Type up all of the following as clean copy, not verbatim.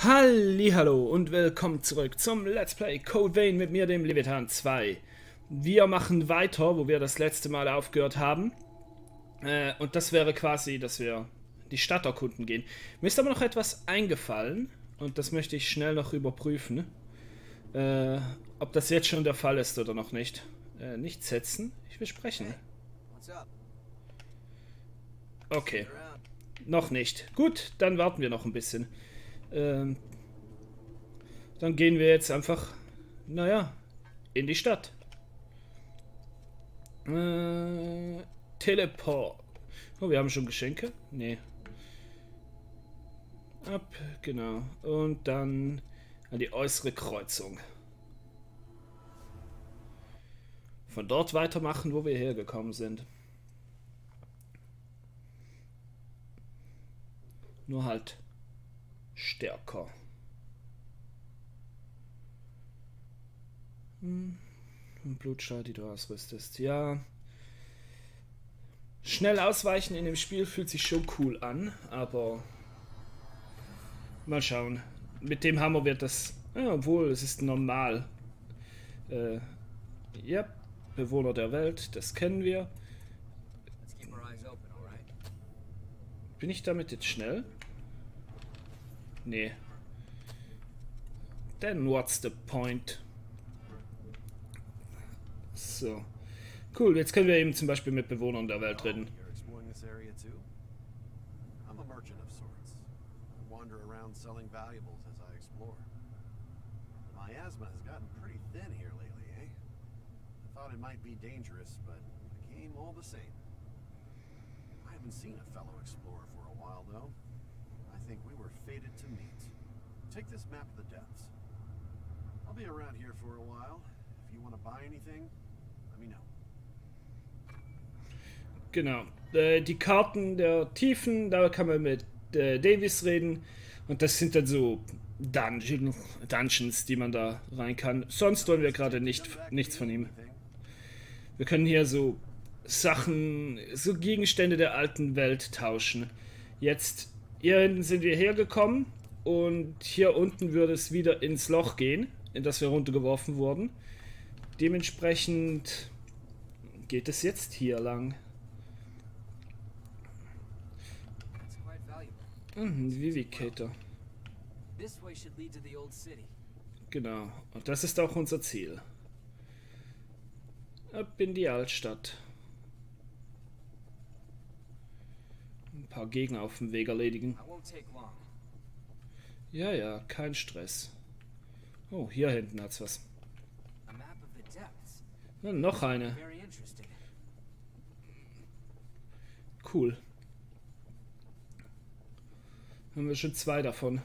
Hallihallo und willkommen zurück zum Let's Play Code Vein mit mir, dem Leviathan 2. Wir machen weiter, wo wir das letzte Mal aufgehört haben. Und das wäre quasi, dass wir die Stadt erkunden gehen. Mir ist aber noch etwas eingefallen und das möchte ich schnell noch überprüfen. Ob das jetzt schon der Fall ist oder noch nicht. Nicht setzen, ich will sprechen. Okay, noch nicht. Gut, dann warten wir noch ein bisschen. Dann gehen wir jetzt einfach, naja, in die Stadt. Teleport. Oh, wir haben schon Geschenke? Nee. Ab, genau. Und dann an die äußere Kreuzung. Von dort weitermachen, wo wir hergekommen sind. Nur halt stärker. Blutschall, die du ausrüstest. Ja. Schnell ausweichen in dem Spiel fühlt sich schon cool an, aber mal schauen. Mit dem Hammer wird das, ja, obwohl es ist normal. Ja, Bewohner der Welt, das kennen wir. Bin ich damit jetzt schnell? Nee. Then what's the point? So. Cool, jetzt können wir eben zum Beispiel mit Bewohnern der Welt reden. Take this map of the depths. I'll be around here for a while. If you want to buy anything, let me know. Genau. Die Karten der Tiefen, da kann man mit Davis reden. Und das sind dann so Dungeons, die man da rein kann. Sonst wollen wir gerade nichts von ihm. Wir können hier so Sachen, so Gegenstände der alten Welt tauschen. Jetzt, hier hinten sind wir hergekommen. Und hier unten würde es wieder ins Loch gehen, in das wir runtergeworfen wurden. Dementsprechend geht es jetzt hier lang. Vivicator. Genau, und das ist auch unser Ziel. Ab in die Altstadt. Ein paar Gegner auf dem Weg erledigen. Ja, ja, kein Stress. Oh, hier hinten hat's was. Ja, noch eine. Cool. Haben wir schon zwei davon.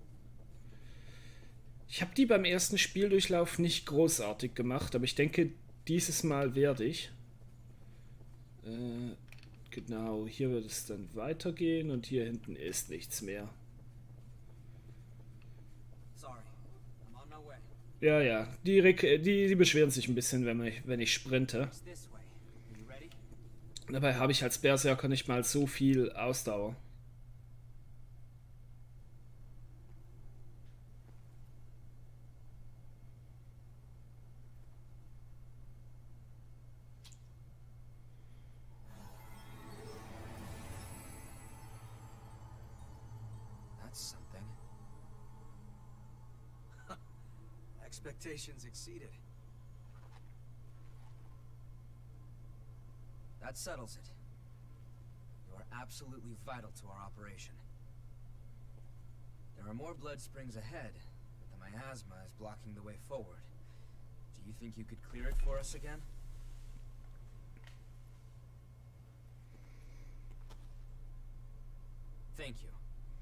Ich habe die beim ersten Spieldurchlauf nicht großartig gemacht, aber ich denke, dieses Mal werde ich. Genau, hier wird es dann weitergehen und hier hinten ist nichts mehr. Ja, ja, die beschweren sich ein bisschen, wenn ich sprinte. Dabei habe ich als Berserker nicht mal so viel Ausdauer. Expectations exceeded. That settles it. You are absolutely vital to our operation. There are more blood springs ahead, but the miasma is blocking the way forward. Do you think you could clear it for us again? Thank you.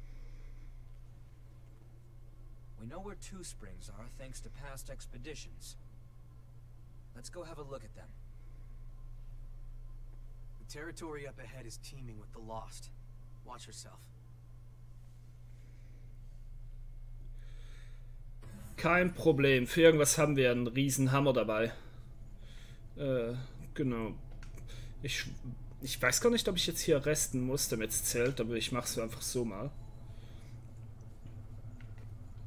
We know where two springs are thanks to past expeditions. Let's go have a look at them. The territory up ahead is teeming with the lost. Watch yourself. Kein Problem. Für irgendwas haben wir einen riesen Hammer dabei. Genau. Ich weiß gar nicht, ob ich jetzt hier resten muss, damit es zählt, aber ich mache es einfach so mal.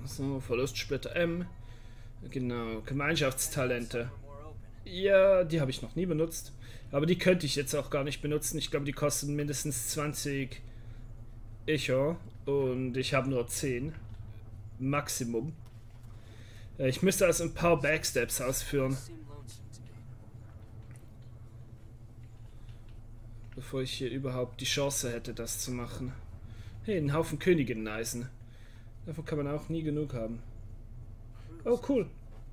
So, Verlustsplitter M. Genau, Gemeinschaftstalente. Ja, die habe ich noch nie benutzt. Aber die könnte ich jetzt auch gar nicht benutzen. Ich glaube, die kosten mindestens 20 Echo. Und ich habe nur 10. Maximum. Ich müsste also ein paar Backsteps ausführen. Bevor ich hier überhaupt die Chance hätte, das zu machen. Hey, einen Haufen Königinneneisen. Davon kann man auch nie genug haben. Oh, cool.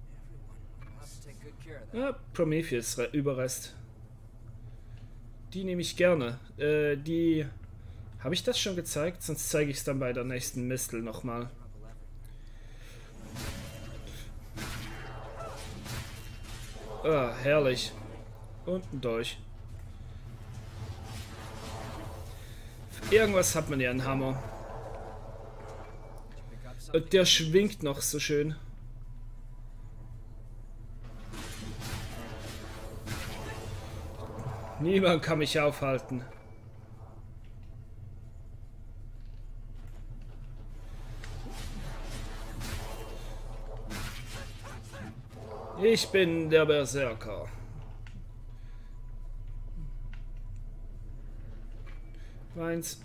Ja, Prometheus Überrest. Die nehme ich gerne. Die... Habe ich das schon gezeigt? Sonst zeige ich es dann bei der nächsten Mistel nochmal. Ah, herrlich. Und ein Dolch. Irgendwas hat man ja einen Hammer. Und der schwingt noch so schön. Niemand kann mich aufhalten. Ich bin der Berserker. Meins.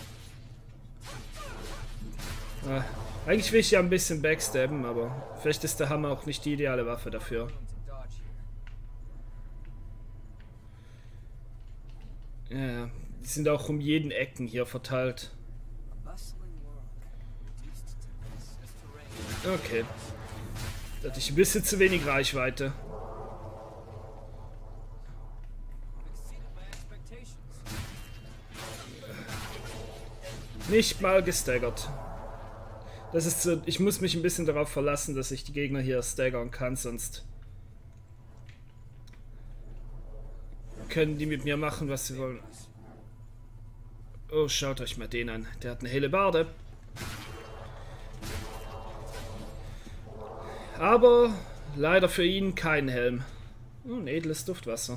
Eigentlich will ich ja ein bisschen backstabben, aber vielleicht ist der Hammer auch nicht die ideale Waffe dafür. Ja, die sind auch um jeden Ecken hier verteilt. Okay. Da hatte ich ein bisschen zu wenig Reichweite. Nicht mal gestaggert. Das ist so, ich muss mich ein bisschen darauf verlassen, dass ich die Gegner hier staggern kann, sonst können die mit mir machen, was sie wollen. Oh, schaut euch mal den an. Der hat eine Hellebarde. Aber leider für ihn kein Helm. Oh, ein edles Duftwasser.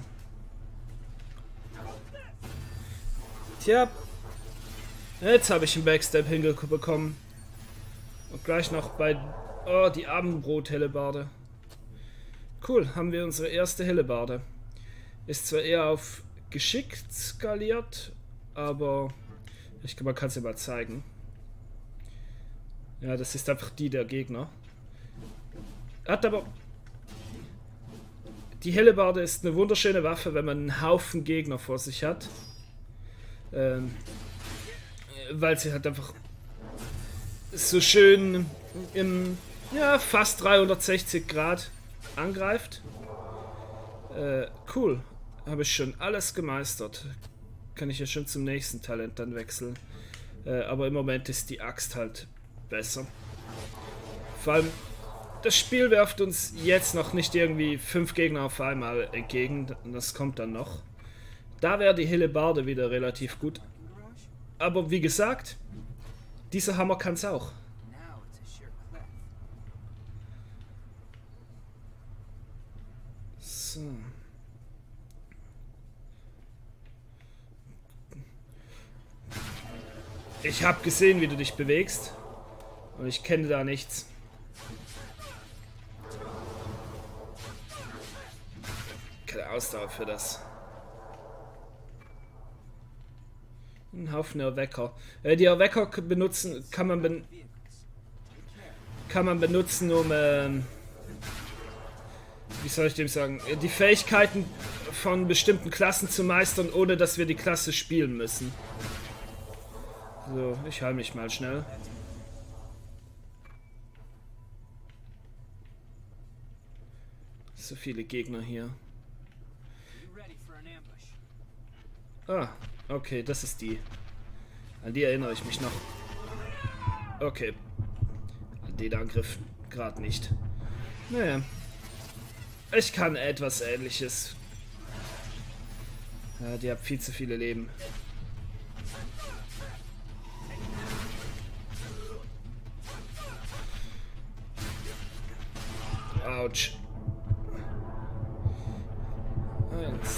Tja. Jetzt habe ich einen Backstep hingekommen. Und gleich noch bei... Oh, die Abendbrot-Hellebarde. Cool, haben wir unsere erste Hellebarde. Ist zwar eher auf geschickt skaliert, aber... Ich glaube, man kann es ja mal zeigen. Ja, das ist einfach die der Gegner. Hat aber... Die Hellebarde ist eine wunderschöne Waffe, wenn man einen Haufen Gegner vor sich hat. Weil sie halt einfach so schön im fast 360 Grad angreift. Cool. Habe ich schon alles gemeistert. Kann ich ja schon zum nächsten Talent dann wechseln. Aber im Moment ist die Axt halt besser. Vor allem, das Spiel werft uns jetzt noch nicht irgendwie 5 Gegner auf einmal entgegen. Das kommt dann noch. Da wäre die Hellebarde wieder relativ gut. Aber wie gesagt, dieser Hammer kann es auch. So. Ich habe gesehen, wie du dich bewegst. Und ich kenne da nichts. Keine Ausdauer für das. Ein Haufen Erwecker. Die Erwecker benutzen, kann man benutzen, um wie soll ich dem sagen, die Fähigkeiten von bestimmten Klassen zu meistern, ohne dass wir die Klasse spielen müssen. So, ich heile mich mal schnell. So viele Gegner hier. Ah, okay, das ist die. An die erinnere ich mich noch. Okay. An den Angriff gerade nicht. Naja. Ich kann etwas Ähnliches. Ja, die hat viel zu viele Leben. Autsch. Eins.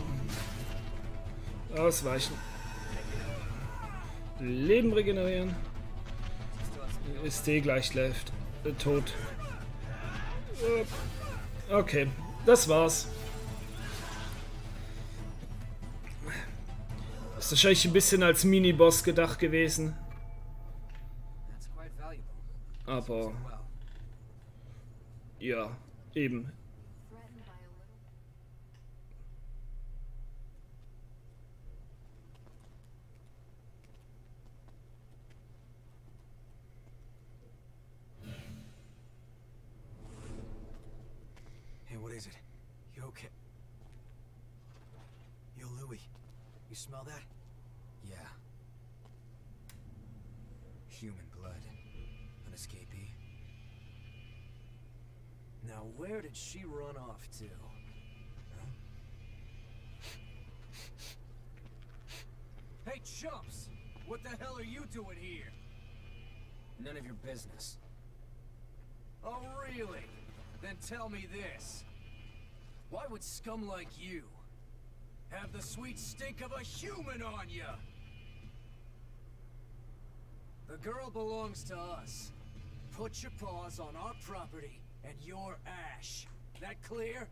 Ausweichen. Leben regenerieren. ST gleich läuft. tot. Okay, das war's. Ist wahrscheinlich ein bisschen als Mini-Boss gedacht gewesen. Aber ja, eben. Hey, what is it? You okay? Yo, Louis. You smell that? Yeah. Human blood. An escapee. Now, where did she run off to? Huh? Hey, chumps! What the hell are you doing here? None of your business. Oh, really? Then tell me this. Why would scum like you have the sweet stink of a human on you? The girl belongs to us. Put your paws on our property and your ash. That clear?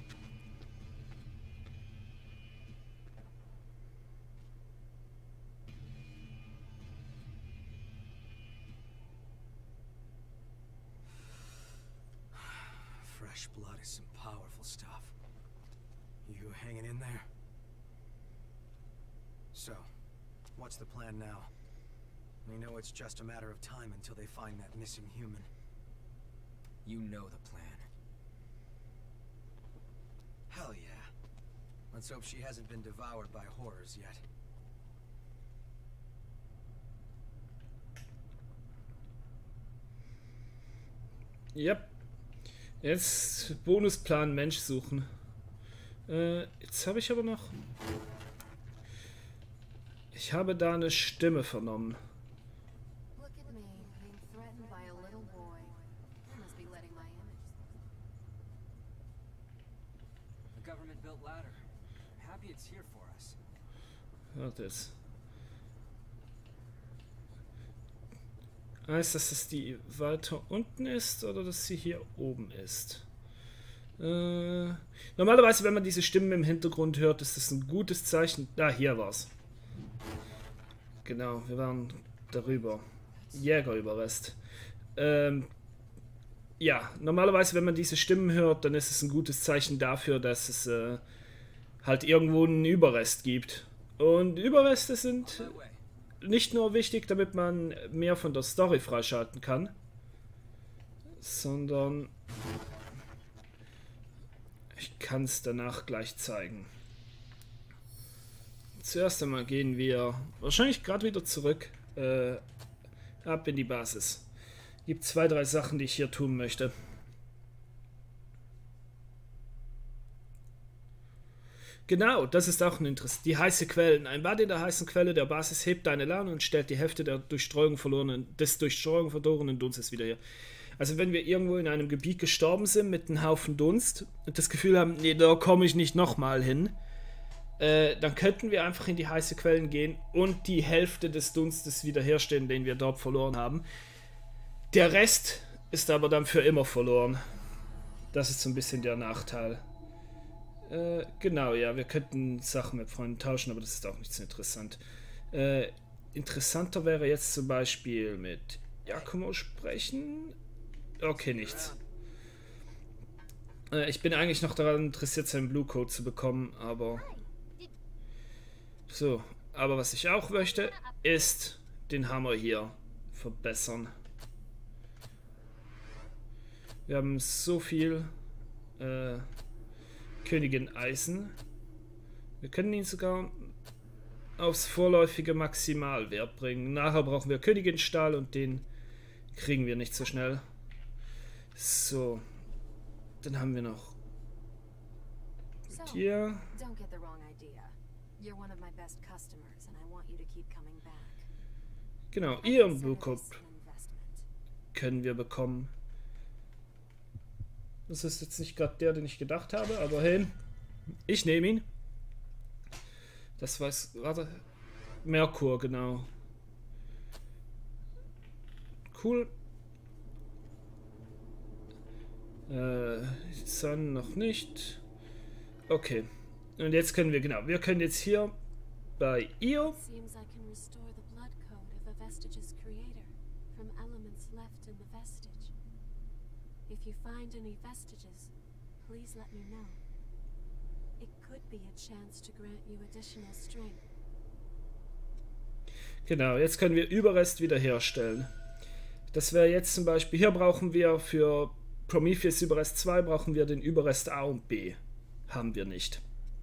Fresh blood is some powerful stuff. You hanging in there? So, what's the plan now? We know it's just a matter of time until they find that missing human. You know the plan. Hell yeah. Let's hope she hasn't been devoured by horrors yet. Yep. Jetzt Bonusplan Mensch suchen. Jetzt habe ich aber noch... Ich habe da eine Stimme vernommen. Warte jetzt. Heißt das, dass die weiter unten ist oder dass sie hier oben ist? Normalerweise, wenn man diese Stimmen im Hintergrund hört, ist das ein gutes Zeichen. Ah, hier war's. Genau, wir waren darüber. Jägerüberrest. Ja, normalerweise, wenn man diese Stimmen hört, dann ist es ein gutes Zeichen dafür, dass es halt irgendwo einen Überrest gibt. Und Überreste sind nicht nur wichtig, damit man mehr von der Story freischalten kann, sondern ich kann es danach gleich zeigen. Zuerst einmal gehen wir wahrscheinlich gerade wieder zurück ab in die Basis. Gibt 2, 3 Sachen, die ich hier tun möchte. Genau, das ist auch ein Interesse. Die heiße Quellen. Ein Bad in der heißen Quelle der Basis hebt deine Laune und stellt die Hälfte des durch Streuung verlorenen Dunstes wieder her. Also wenn wir irgendwo in einem Gebiet gestorben sind mit einem Haufen Dunst und das Gefühl haben, nee, da komme ich nicht nochmal hin, dann könnten wir einfach in die heiße Quellen gehen und die Hälfte des Dunstes wiederherstellen, den wir dort verloren haben. Der Rest ist aber dann für immer verloren. Das ist so ein bisschen der Nachteil. Genau, ja, wir könnten Sachen mit Freunden tauschen, aber das ist auch nicht so interessant. Interessanter wäre jetzt zum Beispiel mit Giacomo sprechen. Okay, nichts. Ich bin eigentlich noch daran interessiert, seinen Blue Code zu bekommen, aber... So, aber was ich auch möchte, ist den Hammer hier verbessern. Wir haben so viel... Königin Eisen. Wir können ihn sogar aufs vorläufige Maximalwert bringen. Nachher brauchen wir Königin Stahl und den kriegen wir nicht so schnell. So. Dann haben wir noch hier. Genau, ihren Blue Code können wir bekommen. Das ist jetzt nicht gerade der, den ich gedacht habe, aber hey, ich nehme ihn. Das weiß, warte, Merkur, genau. Cool. Sun noch nicht. Okay. Und jetzt können wir, genau, wir können jetzt hier bei ihr. Seems I can restore the blood code of a vestige's creator from elements left in the vestige. If you find any vestiges, please let me know. It could be a chance to grant you additional strength. Genau, jetzt können wir Überrest wiederherstellen. Das wäre jetzt zum Beispiel, hier brauchen wir für Prometheus Überrest 2 brauchen wir den Überrest A und B. Haben wir nicht.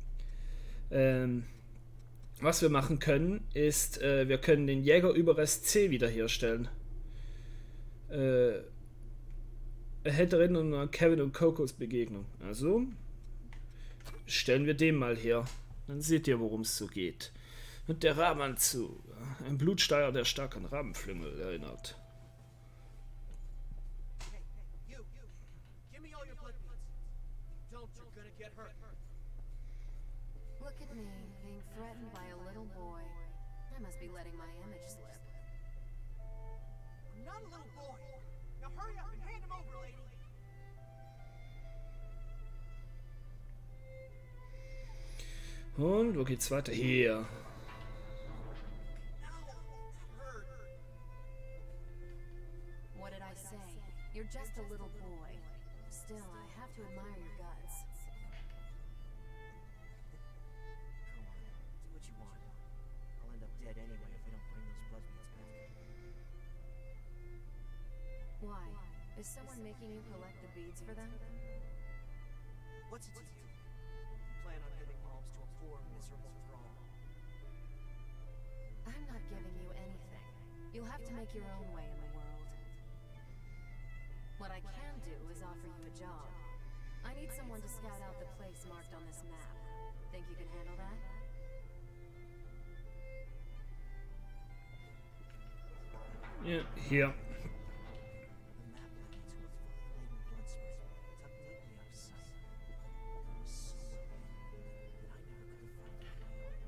Was wir machen können, ist, wir können den Jäger-Überrest C wiederherstellen. Er hätte erinnern an Kevin und Cocos Begegnung. Also stellen wir den mal her. Dann seht ihr, worum es so geht. Und der Rahmenanzug. Ein Blutsteier, der stark an Rabenflügel erinnert. Look at me, being threatened by a little boy. I must be letting my image slip. I'm not a little boy. Now hurry up and hand him over, lady. Und wo geht's weiter? Hier. What did I say? You're just a little boy. Still, I have to admire your guts. Do what you want. I'll end up dead anyway if I don't bring those blood beads back. Why? Is someone making you collect the beads for them? What's it to you? Plan on giving alms to a poor, miserable thrall. I'm not giving you anything. You'll have to make your own way in the world. What I can do is offer you a job. I need someone to scout out the place marked on this map. Think you can handle that? Ja, hier. The map led me to a fully laden blood spring, tucked neatly out of sight. I was so afraid that I never could have found it on my own.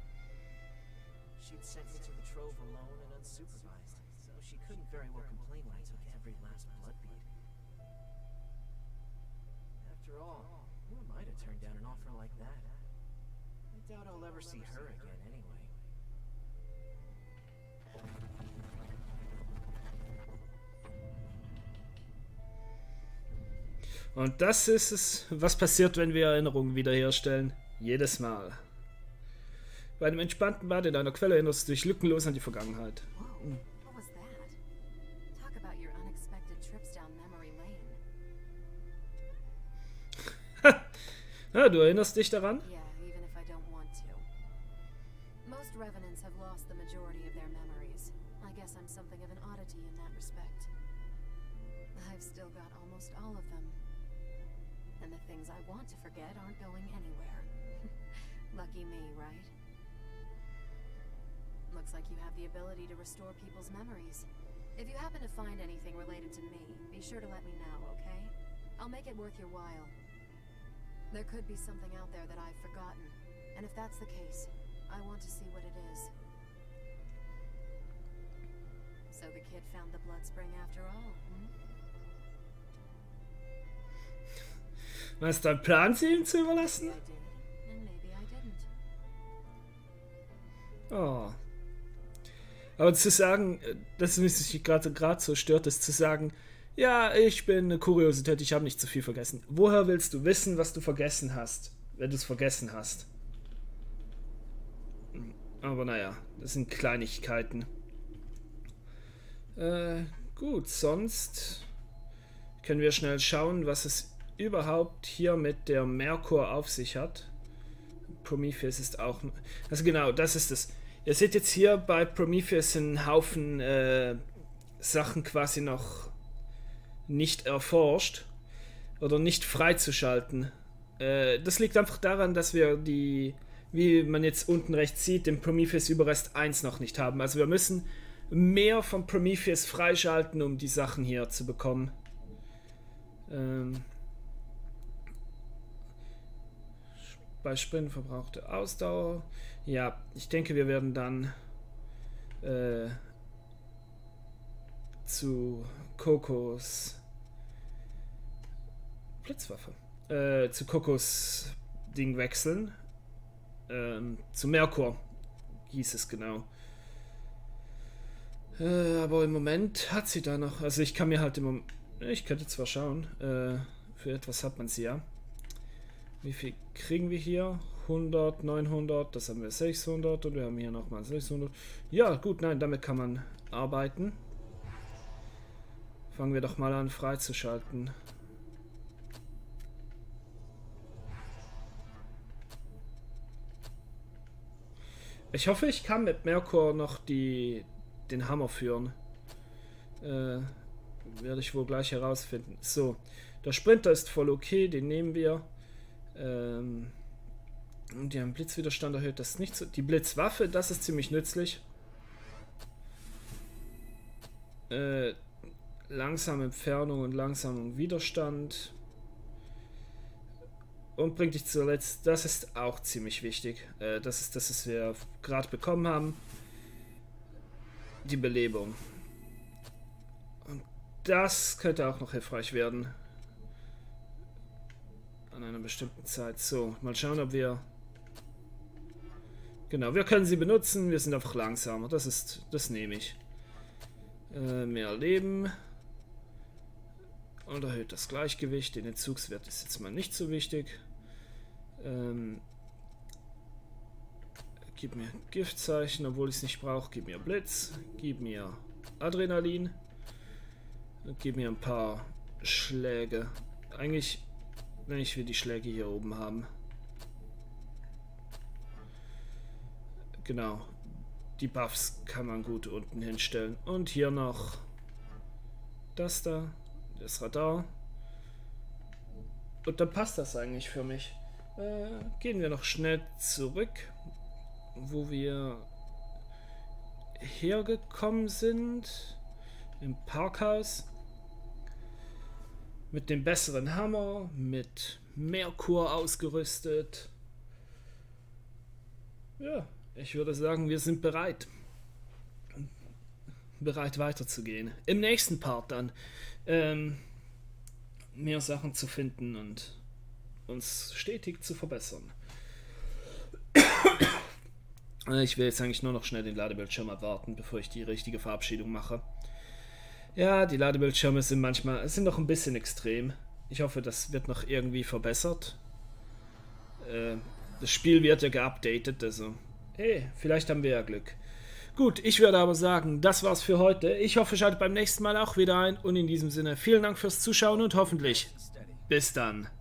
She'd sent me to the trove alone and unsupervised, so she couldn't very well complain when I took every last blood bead. After all, who am I to turn down an offer like that? I doubt I'll ever see her again anyway. Und das ist es, was passiert, wenn wir Erinnerungen wiederherstellen. Jedes Mal. Bei einem entspannten Bad in einer Quelle erinnerst du dich lückenlos an die Vergangenheit. Whoa, what was that? Talk about your unexpected trips down memory lane. Ja, du erinnerst dich daran? Yeah, even if I don't want to. Most revenants have lost the majority of their memories. I guess I'm something of an oddity in that respect. I've still got almost all of them. And the things I want to forget aren't going anywhere. Lucky me, right? Looks like you have the ability to restore people's memories. If you happen to find anything related to me, be sure to let me know, okay? I'll make it worth your while. There could be something out there that I've forgotten, and if that's the case, I want to see what it is. So the kid found the blood spring after all, hmm? Was ist dein Plan, sie ihm zu überlassen? Maybe I did, and maybe I didn't. Oh. Aber zu sagen, das ist mich gerade so stört, ist zu sagen, ja, ich bin eine Kuriosität, ich habe nicht zu viel vergessen. Woher willst du wissen, was du vergessen hast, wenn du es vergessen hast? Aber naja, das sind Kleinigkeiten. Gut, sonst können wir schnell schauen, was es überhaupt hier mit der Merkur auf sich hat. Prometheus ist auch... Also genau, das ist es. Ihr seht jetzt hier bei Prometheus einen Haufen Sachen quasi noch nicht erforscht oder nicht freizuschalten. Das liegt einfach daran, dass wir die, wie man jetzt unten rechts sieht, den Prometheus Überrest 1 noch nicht haben. Also wir müssen mehr von Prometheus freischalten, um die Sachen hier zu bekommen. Bei Sprinten verbrauchte Ausdauer. Ja, ich denke, wir werden dann zu Cocos Blitzwaffe. Zu Kokos Ding wechseln. Zu Merkur hieß es genau. Aber im Moment hat sie da noch. Also ich kann mir halt im Moment. Ich könnte zwar schauen. Für etwas hat man sie ja. Wie viel kriegen wir hier? 100, 900, das haben wir 600 und wir haben hier nochmal 600. Ja, gut, nein, damit kann man arbeiten. Fangen wir doch mal an, freizuschalten. Ich hoffe, ich kann mit Merkur noch den Hammer führen. Werde ich wohl gleich herausfinden. So, der Sprinter ist voll okay, den nehmen wir. Und die haben Blitzwiderstand erhöht, das ist nicht so. Die Blitzwaffe, das ist ziemlich nützlich. Langsame Entfernung und langsamen Widerstand. Und bringt dich zuletzt, das ist auch ziemlich wichtig. Das ist das, was wir gerade bekommen haben. Die Belebung. Und das könnte auch noch hilfreich werden. An einer bestimmten Zeit. So, mal schauen, ob wir... Genau, wir können sie benutzen. Wir sind einfach langsamer. Das nehme ich. Mehr Leben. Und erhöht das Gleichgewicht. Den Entzugswert ist jetzt mal nicht so wichtig. Gib mir Giftzeichen, obwohl ich es nicht brauche. Gib mir Blitz. Gib mir Adrenalin. Und gib mir ein paar Schläge. Eigentlich, wenn ich will die Schläge hier oben haben. Genau. Die Buffs kann man gut unten hinstellen. Und hier noch das da. Das Radar. Und dann passt das eigentlich für mich. Gehen wir noch schnell zurück, wo wir hergekommen sind. Im Parkhaus. Mit dem besseren Hammer. Mit Merkur ausgerüstet. Ja, ich würde sagen, wir sind bereit. Bereit weiterzugehen. Im nächsten Part dann. Mehr Sachen zu finden und uns stetig zu verbessern. Ich will jetzt eigentlich nur noch schnell den Ladebildschirm abwarten, bevor ich die richtige Verabschiedung mache. Ja, die Ladebildschirme sind noch ein bisschen extrem. Ich hoffe, das wird noch irgendwie verbessert. Das Spiel wird ja geupdatet, also hey, vielleicht haben wir ja Glück. Gut, ich würde aber sagen, das war's für heute. Ich hoffe, schaltet beim nächsten Mal auch wieder ein und in diesem Sinne vielen Dank fürs Zuschauen und hoffentlich bis dann.